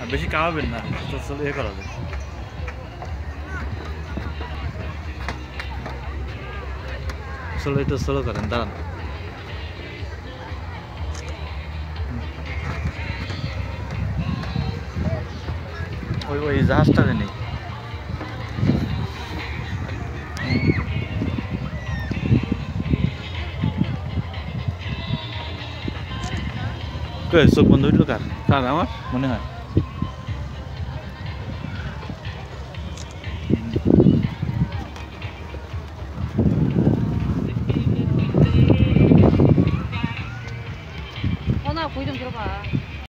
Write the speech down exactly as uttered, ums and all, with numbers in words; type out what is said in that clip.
বেশি কামাবেন না, তো চলে ইয়ে করা যায়। চলো একটু স্লো করেন, দাঁড়ান। ওই ওই জাহাজটাতে নেই। চোখ বন্ধ হইল কার? কার আমার মনে হয়